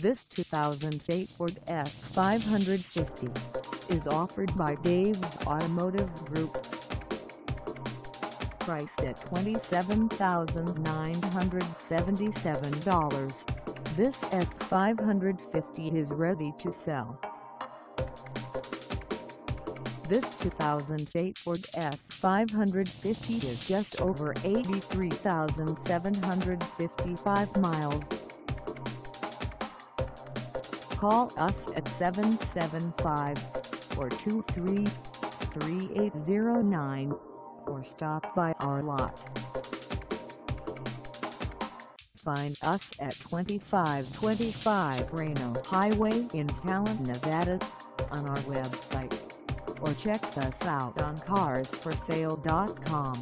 This 2008 Ford F550 is offered by Dave's Automotive Group. Priced at $27,977, this F550 is ready to sell. This 2008 Ford F550 is just over 83,755 miles. Call us at 775-423-3809 or stop by our lot. Find us at 2525 Reno Highway in Fallon, Nevada, on our website, or check us out on carsforsale.com.